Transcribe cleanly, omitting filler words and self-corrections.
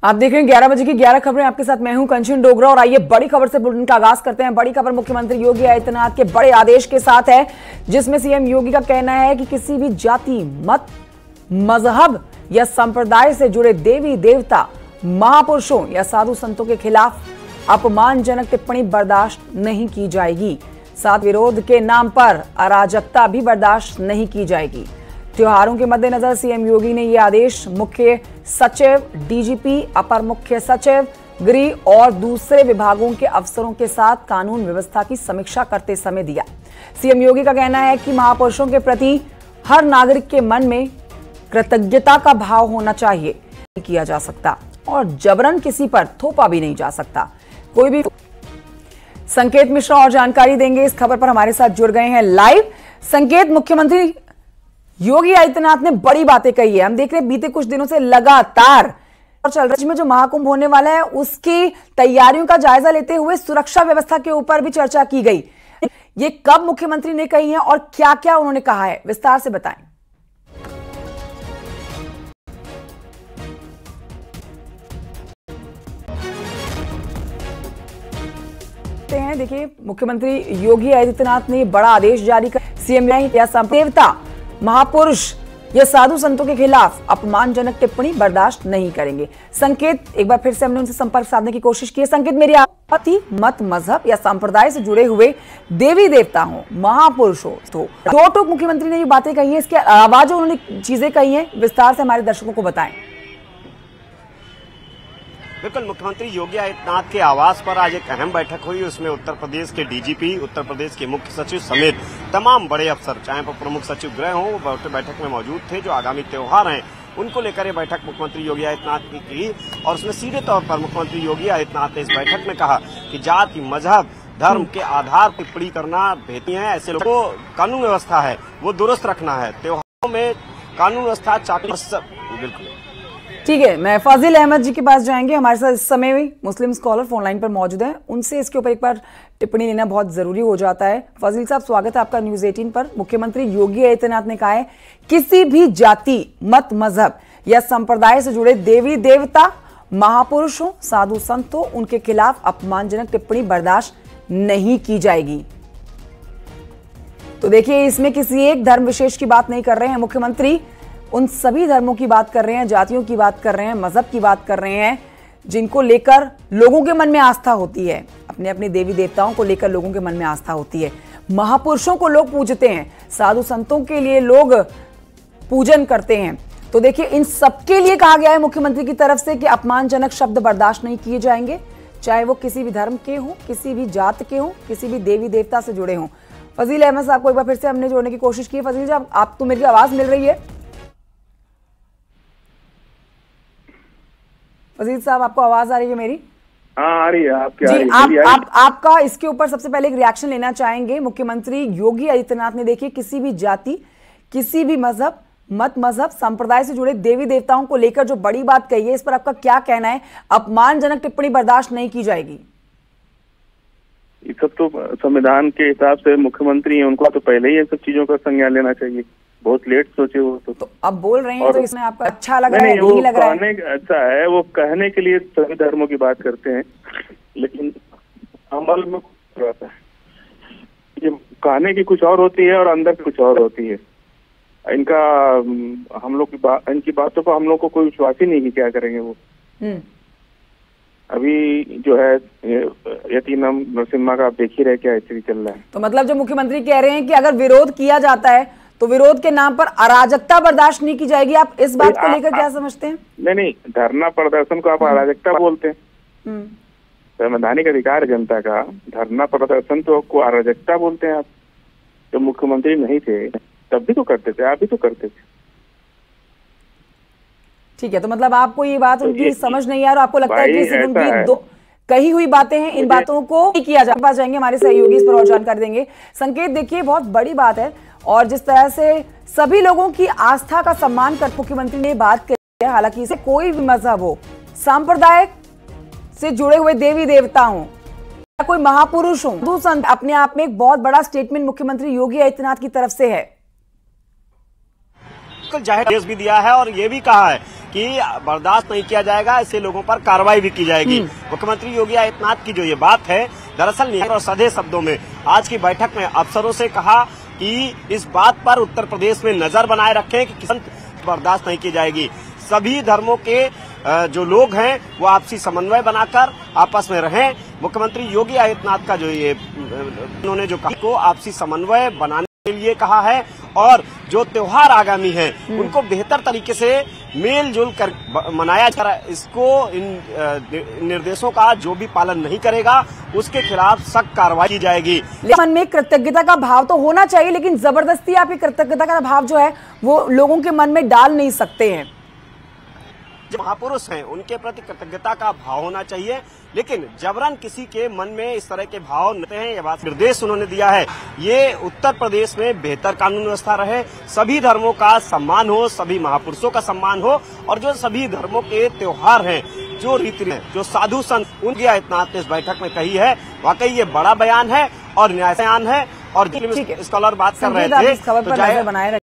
आप देख रहे हैं 11 बजे की 11 खबरें। आपके साथ मैं हूं कंचन डोगरा और आइए बड़ी खबर से बुलेटिन का आगाज करते हैं। बड़ी खबर मुख्यमंत्री योगी आदित्यनाथ के बड़े आदेश के साथ है, जिसमें सीएम योगी का कहना है कि किसी भी जाति, मत, मजहब या संप्रदाय से जुड़े देवी देवता, महापुरुषों या साधु संतों के खिलाफ अपमानजनक टिप्पणी बर्दाश्त नहीं की जाएगी। साथ विरोध के नाम पर अराजकता भी बर्दाश्त नहीं की जाएगी। त्योहारों के मद्देनजर सीएम योगी ने यह आदेश मुख्य सचिव, डीजीपी, अपर मुख्य सचिव, गृह और दूसरे विभागों के अफसरों के साथ कानून व्यवस्था की समीक्षा करते समय दिया। सीएम योगी का कहना है कि महापुरुषों के प्रति हर नागरिक के मन में कृतज्ञता का भाव होना चाहिए, नहीं किया जा सकता और जबरन किसी पर थोपा भी नहीं जा सकता। कोई भी संकेत मिश्रा और जानकारी देंगे इस खबर पर, हमारे साथ जुड़ गए हैं लाइव। संकेत, मुख्यमंत्री योगी आदित्यनाथ ने बड़ी बातें कही है। हम देख रहे हैं बीते कुछ दिनों से लगातार और चल रही में जो महाकुंभ होने वाला है उसकी तैयारियों का जायजा लेते हुए सुरक्षा व्यवस्था के ऊपर भी चर्चा की गई। ये कब मुख्यमंत्री ने कही है और क्या क्या उन्होंने कहा है, विस्तार से बताएं। देखिए, मुख्यमंत्री योगी आदित्यनाथ ने बड़ा आदेश जारी कर सीएम या देवता, महापुरुष या साधु संतों के खिलाफ अपमानजनक टिप्पणी बर्दाश्त नहीं करेंगे। संकेत, एक बार फिर से हमने उनसे संपर्क साधने की कोशिश की है। संकेत, मेरी बात थी मत, मजहब या संप्रदाय से जुड़े हुए देवी देवता हो, महापुरुष हो, तो दो टोक मुख्यमंत्री ने ये बातें कही है। इसके अलावा जो उन्होंने चीजें कही हैं, विस्तार से हमारे दर्शकों को बताएं। बिल्कुल, मुख्यमंत्री योगी आदित्यनाथ के आवास पर आज एक अहम बैठक हुई। उसमें उत्तर प्रदेश के डीजीपी, उत्तर प्रदेश के मुख्य सचिव समेत तमाम बड़े अफसर, चाहे प्रमुख सचिव गृह हो, वो बैठक में मौजूद थे। जो आगामी त्योहार हैं उनको लेकर ये बैठक मुख्यमंत्री योगी आदित्यनाथ ने की और उसमें सीधे तौर पर मुख्यमंत्री योगी आदित्यनाथ ने इस बैठक में कहा कि जाति, मजहब, धर्म के आधार पर टिप्पणी करना बेहतर है। ऐसे लोगों को कानून व्यवस्था है वो दुरुस्त रखना है। त्योहारों में कानून व्यवस्था बिल्कुल ठीक है। मैं फाजिल अहमद जी के पास जाएंगे, हमारे साथ इस समय भी मुस्लिम स्कॉलर फोन लाइन पर मौजूद हैं। उनसे इसके ऊपर एक बार टिप्पणी लेना बहुत जरूरी हो जाता है। फाजिल साहब, स्वागत है आपका न्यूज 18 पर। मुख्यमंत्री योगी आदित्यनाथ ने कहा है किसी भी जाति, मत, मजहब या संप्रदाय से जुड़े देवी देवता, महापुरुषों, साधु संतों, उनके खिलाफ अपमानजनक टिप्पणी बर्दाश्त नहीं की जाएगी। तो देखिए, इसमें किसी एक धर्म विशेष की बात नहीं कर रहे हैं मुख्यमंत्री, उन सभी धर्मों की बात कर रहे हैं, जातियों की बात कर रहे हैं, मजहब की बात कर रहे हैं, जिनको लेकर लोगों के मन में आस्था होती है। अपने अपने देवी देवताओं को लेकर लोगों के मन में आस्था होती है। महापुरुषों को लोग पूजते हैं, साधु संतों के लिए लोग पूजन करते हैं। तो देखिए, इन सबके लिए कहा गया है मुख्यमंत्री की तरफ से कि अपमानजनक शब्द बर्दाश्त नहीं किए जाएंगे, चाहे वो किसी भी धर्म के हों, किसी भी जात के हों, किसी भी देवी देवता से जुड़े हों। फजील अहमद साहब को एक बार फिर से हमने जोड़ने की कोशिश की है। फजील साहब, आपको मेरी आवाज मिल रही है? फजील साहब, आपको आवाज आ रही है मेरी? हाँ, आ रही है। आपकी जी, आपका इसके ऊपर सबसे पहले एक रिएक्शन लेना चाहेंगे। मुख्यमंत्री योगी आदित्यनाथ ने देखिए किसी भी जाति, किसी भी मजहब, मत, मजहब, संप्रदाय से जुड़े देवी देवताओं को लेकर जो बड़ी बात कही है, इस पर आपका क्या कहना है? अपमानजनक टिप्पणी बर्दाश्त नहीं की जाएगी। ये सब तो संविधान के हिसाब से मुख्यमंत्री है, उनको तो पहले ही इन सब चीजों का संज्ञान लेना चाहिए। बहुत लेट सोचे वो तो अब बोल रहे हैं, तो इसमें आपका अच्छा लग रहा है, नहीं लग रहा है? अच्छा है, वो कहने के लिए सभी धर्मों की बात करते हैं, लेकिन अमल में कुछ रहता है। ये कहने की कुछ और होती है और अंदर कुछ और होती है। इनका हम लोग इनकी बातों पर हम लोग को कोई विश्वास ही नहीं कि क्या करेंगे वो। अभी जो है यतीम नरसिम्हा का आप देख ही रहे क्या स्थिति चल रहा है। तो मतलब जो मुख्यमंत्री कह रहे हैं कि अगर विरोध किया जाता है तो विरोध के नाम पर अराजकता बर्दाश्त नहीं की जाएगी। आप इस बात को लेकर क्या समझते हैं? नहीं, धरना प्रदर्शन को आप अराजकता बोलते हैं। संवैधानिक अधिकार जनता का धरना प्रदर्शन तो को अराजकता बोलते हैं आप। जब मुख्यमंत्री नहीं थे तब भी तो करते थे, आप भी तो करते थे। ठीक है, तो मतलब आपको ये बात उनकी समझ नहीं आ रहा, आपको लगता है कि सिर्फ उनकी दो कही हुई बातें हैं, इन बातों को नहीं किया जा पास जाएंगे। हमारे सहयोगी इस पर और जानकारी देंगे। संकेत, देखिए बहुत बड़ी बात है और जिस तरह से सभी लोगों की आस्था का सम्मान कर मुख्यमंत्री ने बात करी है। हालांकि इसे कोई भी मजहब हो, सांप्रदायिक से जुड़े हुए देवी देवता हो या कोई महापुरुष हो, संत, अपने आप में एक बहुत बड़ा स्टेटमेंट मुख्यमंत्री योगी आदित्यनाथ की तरफ से है। जाहिर आदेश भी दिया है और ये भी कहा है कि बर्दाश्त नहीं किया जाएगा, ऐसे लोगों पर कार्रवाई भी की जाएगी। मुख्यमंत्री योगी आदित्यनाथ की जो ये बात है, दरअसल न्याय और सीधे शब्दों में आज की बैठक में अफसरों से कहा कि इस बात पर उत्तर प्रदेश में नजर बनाए रखें कि किसी बर्दाश्त नहीं की जाएगी। सभी धर्मों के जो लोग हैं वो आपसी समन्वय बनाकर आपस में रहें। मुख्यमंत्री योगी आदित्यनाथ का जो ये उन्होंने जो कहा को आपसी समन्वय बनाने के लिए कहा है और जो त्योहार आगामी है उनको बेहतर तरीके से मेल जुल कर मनाया जा रहा है। इसको इन निर्देशों का जो भी पालन नहीं करेगा उसके खिलाफ सख्त कार्रवाई की जाएगी। मन में कृतज्ञता का भाव तो होना चाहिए, लेकिन जबरदस्ती आप ये कृतज्ञता का भाव जो है वो लोगों के मन में डाल नहीं सकते हैं। जो महापुरुष हैं उनके प्रति कृतज्ञता का भाव होना चाहिए, लेकिन जबरन किसी के मन में इस तरह के भाव नहीं हैं। ये बात निर्देश उन्होंने दिया है, ये उत्तर प्रदेश में बेहतर कानून व्यवस्था रहे, सभी धर्मों का सम्मान हो, सभी महापुरुषों का सम्मान हो और जो सभी धर्मों के त्योहार हैं, जो रीति है, जो साधु संत उनकी आदित्यनाथ ने इस बैठक में कही है। वाकई ये बड़ा बयान है और न्याय बयान है। और स्कॉलर बात कर रहे थे,